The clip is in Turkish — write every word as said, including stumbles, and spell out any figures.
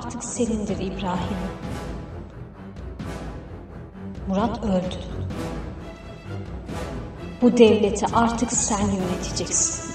artık senindir İbrahim. Murat öldü. Bu devleti artık sen yöneteceksin.